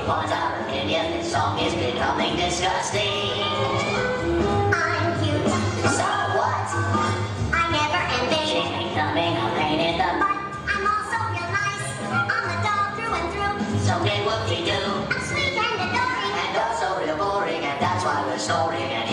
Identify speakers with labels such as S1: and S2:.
S1: wants our opinion. This song is becoming disgusting.
S2: I'm cute.
S1: So what?
S2: I never envy.
S1: She's becoming a pain in the butt.
S2: But I'm also real nice. I'm a doll through and through.
S1: So get whoop-de-doo.
S2: I'm sweet and adoring.
S1: And also real boring, and that's why we're snoring. And